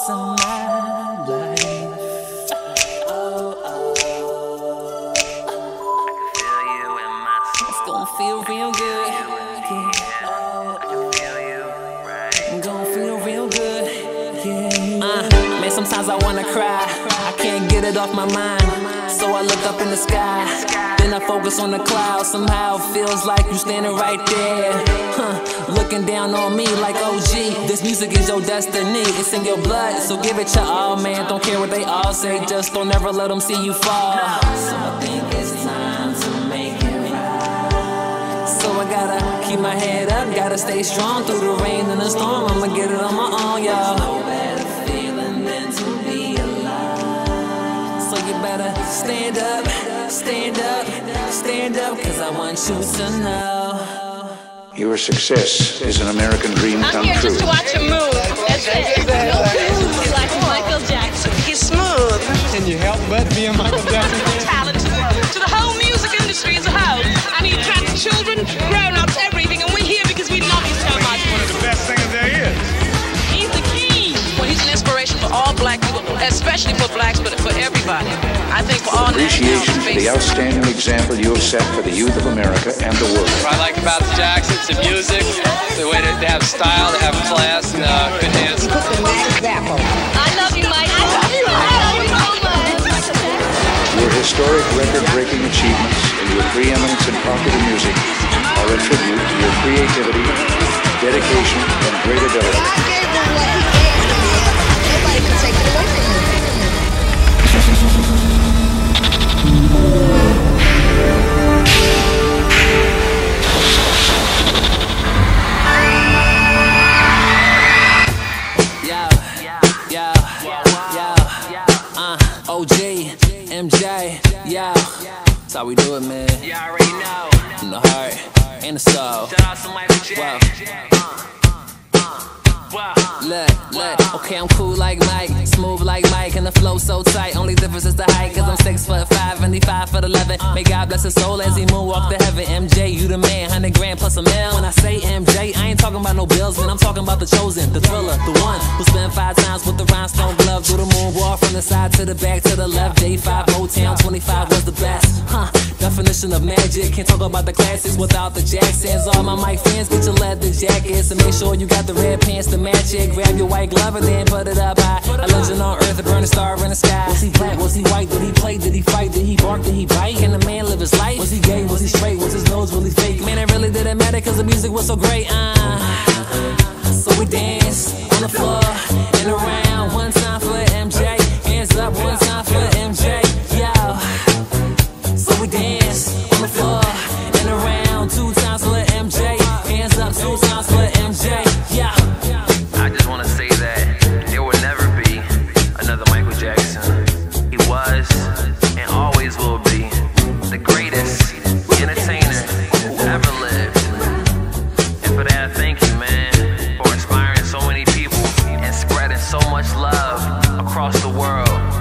walks in my life. It's gonna feel real good. Gonna feel real good. Man, sometimes I wanna cry. I can't get it off my mind. So I look up in the sky. Then I focus on the clouds. Somehow it feels like you standing right there. Looking down on me like OG. This music is your destiny. It's in your blood, so give it your all, man. Don't care what they all say. Just don't ever let them see you fall. So I think it's time to make it right. So I gotta keep my head up. Gotta stay strong through the rain and the storm. I'ma get it on my own, y'all. No better feeling than to be alive. So you better stand up, stand up, stand up, cause I want you to know. Your success is an American dream come true. I'm here just to watch him move. That's it. He's like Michael Jackson. He's smooth. Can you help but be a Michael Jackson fan? Talent to the whole music industry as a whole. And he attracts children, grown-ups, everything. And we're here because we love you so much. One of the best singers there is. He's the king. Well, he's an inspiration for all black people, especially for blacks, but for everybody. I think for all Appreciation for the outstanding example you have set for the youth of America and the world. What I like about the Jacksons, the music, the way they have style, they have class, and good dance. I love you, Mike. I love you. I love you so much. Your historic record-breaking achievements and your preeminence in popular music are a tribute to your creativity, dedication, and great ability. God gave him what he gave him. Nobody can take it away from him. OG, MJ, yeah. That's how we do it, man. You already know. From the heart and the soul. Shout out to Michael Jackson. Look, okay, I'm cool like Mike, smooth like Mike, and the flow so tight. Only difference is the height, cause I'm 6'5" and he 5'11". May God bless his soul as he moonwalk to heaven. MJ, you the man, 100 grand plus a mil. When I say MJ, I ain't talking about no bills, man. I'm talking about the chosen, the thriller, the one who spent 5 times with the rhinestone glove. Do the moonwalk from the side to the back to the left. Day 5, Motown 25 was the best. Definition of magic. Can't talk about the classics without the Jacksons. All my mic fans, get your leather jackets and make sure you got the red pants to match it. Grab your white glove and then put it up high. A legend on earth, a burning star in the sky. Was he black? Was he white? Did he play? Did he fight? Did he bark? Did he bite? Can the man live his life? Was he gay? Was he straight? Was his nose really fake? Man, it really didn't matter cause the music was so great. So we dance on the floor and around. One time for MJ, hands up. One time for MJ, yo. So we dance on the floor and around. 2 times for MJ, hands up. 2 times for MJ, yeah. I just want to say that there will never be another Michael Jackson. He was and always will be the greatest entertainer who ever lived. And for that, thank you, man, for inspiring so many people and spreading so much love across the world.